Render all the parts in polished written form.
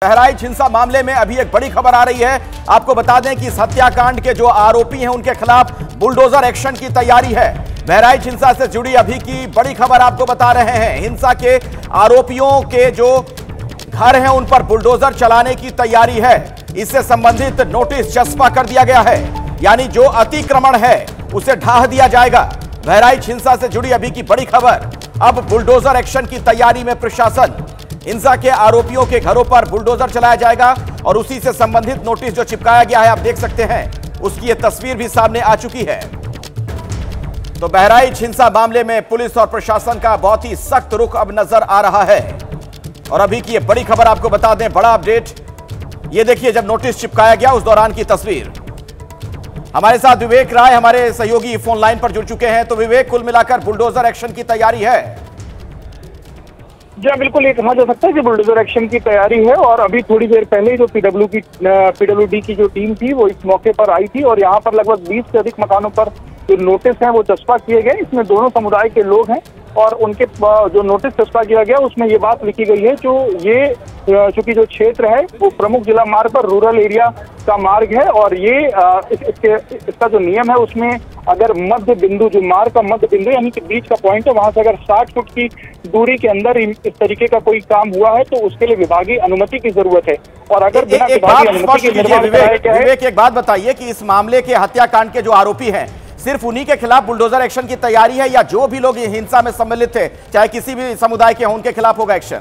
बहराइच हिंसा मामले में अभी एक बड़ी खबर आ रही है। आपको बता दें कि इस हत्याकांड के जो आरोपी हैं उनके खिलाफ बुलडोजर एक्शन की तैयारी है। बहराइच हिंसा से जुड़ी अभी की बड़ी खबर आपको बता रहे हैं। हिंसा के आरोपियों के जो घर हैं उन पर बुलडोजर चलाने की तैयारी है। इससे संबंधित नोटिस चस्पा कर दिया गया है, यानी जो अतिक्रमण है उसे ढाह दिया जाएगा। बहराइच हिंसा से जुड़ी अभी की बड़ी खबर, अब बुलडोजर एक्शन की तैयारी में प्रशासन। हिंसा के आरोपियों के घरों पर बुलडोजर चलाया जाएगा और उसी से संबंधित नोटिस जो चिपकाया गया है आप देख सकते हैं, उसकी यह तस्वीर भी सामने आ चुकी है। तो बहराइच हिंसा मामले में पुलिस और प्रशासन का बहुत ही सख्त रुख अब नजर आ रहा है। और अभी की यह बड़ी खबर आपको बता दें, बड़ा अपडेट, ये देखिए जब नोटिस चिपकाया गया उस दौरान की तस्वीर। हमारे साथ विवेक राय हमारे सहयोगी फोन लाइन पर जुड़ चुके हैं। तो विवेक, कुल मिलाकर बुलडोजर एक्शन की तैयारी है? जी हाँ, बिल्कुल ये कहा जा सकता है कि बुलडोजर एक्शन की तैयारी है। और अभी थोड़ी देर पहले जो पीडब्ल्यूडी की जो टीम थी वो इस मौके पर आई थी और यहाँ पर लगभग 20 से अधिक मकानों पर जो नोटिस हैं वो चस्पा किए गए। इसमें दोनों समुदाय के लोग हैं और उनके जो नोटिस चस्पा किया गया उसमें ये बात लिखी गई है, जो ये चूंकि जो क्षेत्र है वो प्रमुख जिला मार्ग पर रूरल एरिया का मार्ग है और ये इसका जो नियम है उसमें अगर मध्य बिंदु, जो मार्ग का मध्य बिंदु यानी कि बीच का पॉइंट है, वहां से अगर 60 फुट की दूरी के अंदर इस तरीके का कोई काम हुआ है तो उसके लिए विभागीय अनुमति की जरूरत है। और अगर बिना विभागीय अनुमति के निर्माण कराया गया है। विवेक, एक बात बताइए कि इस मामले के हत्याकांड के जो आरोपी हैं सिर्फ उन्हीं के खिलाफ बुलडोजर एक्शन की तैयारी है या जो भी लोग हिंसा में सम्मिलित थे चाहे किसी भी समुदाय के हों उनके खिलाफ होगा एक्शन?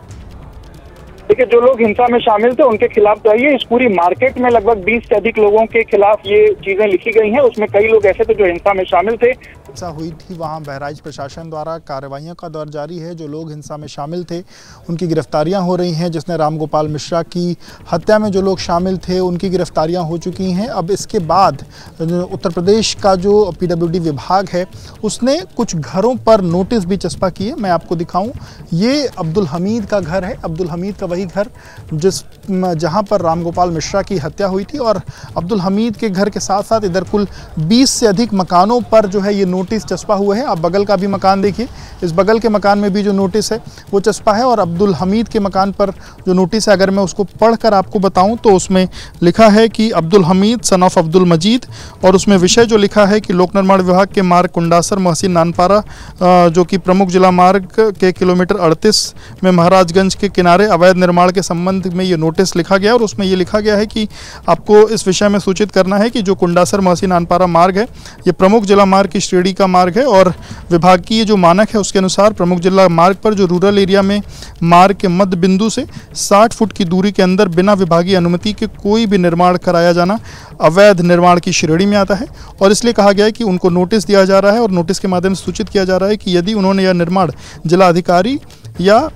देखिए, जो लोग हिंसा में शामिल थे उनके खिलाफ चाहिए। इस पूरी मार्केट में लगभग 20 से अधिक लोगों के खिलाफ ये चीजें लिखी गई हैं। उसमें कई लोग ऐसे थे जो हिंसा में शामिल थे। हिंसा हुई थी वहां बहराइच प्रशासन द्वारा कार्रवाइयों का दौर जारी है। जो लोग हिंसा में शामिल थे उनकी गिरफ्तारियां हो रही हैं। जिसने रामगोपाल मिश्रा की हत्या में जो लोग शामिल थे उनकी गिरफ्तारियां हो चुकी हैं। अब इसके बाद उत्तर प्रदेश का जो पीडब्ल्यूडी विभाग है उसने कुछ घरों पर नोटिस भी चस्पा किए। मैं आपको दिखाऊं, ये अब्दुल हमीद का घर है। अब्दुल हमीद का वही घर जहां पर रामगोपाल मिश्रा की हत्या हुई थी और अब्दुल हमीद के घर के साथ साथ इधर कुल 20 से अधिक मकानों पर जो है ये नोटिस चस्पा हुए हैं। आप बगल का भी मकान देखिए, इस बगल के मकान में भी जो नोटिस है वो चस्पा है। और अब्दुल हमीद के मकान पर जो नोटिस है अगर मैं उसको पढ़कर आपको बताऊं तो उसमें लिखा है कि अब्दुल हमीद सन ऑफ अब्दुल मजीद, और उसमें विषय जो लिखा है कि लोक निर्माण विभाग के मार्ग कुंडासर महसीन नानपारा जो कि प्रमुख जिला मार्ग के किलोमीटर 38 में महाराजगंज के किनारे अवैध निर्माण के संबंध में ये नोटिस लिखा गया। और उसमें ये लिखा गया है कि आपको इस विषय में सूचित करना है कि जो कुंडासर महसीन नानपारा मार्ग है ये प्रमुख जिला मार्ग की श्रेणी का मार्ग है और विभाग की ये जो मानक है उसके अनुसार प्रमुख जिला मार्ग पर जो रूरल एरिया में मार्ग के मध्य बिंदु से 60 फुट की दूरी के अंदर बिना विभागीय अनुमति के कोई भी निर्माण कराया जाना अवैध निर्माण की श्रेणी में आता है। और इसलिए कहा गया है कि उनको नोटिस दिया जा रहा है और नोटिस के माध्यम से सूचित किया जा रहा है कि यदि उन्होंने यह निर्माण जिलाधिकारी या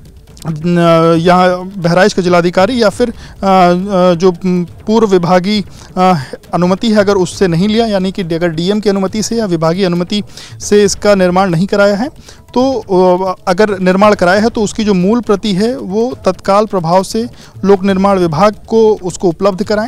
यहाँ बहराइच के जिलाधिकारी या फिर जो पूर्व विभागीय अनुमति है अगर उससे नहीं लिया, यानी कि अगर डीएम की अनुमति से या विभागीय अनुमति से इसका निर्माण नहीं कराया है, तो अगर निर्माण कराया है तो उसकी जो मूल प्रति है वो तत्काल प्रभाव से लोक निर्माण विभाग को उसको उपलब्ध कराएं।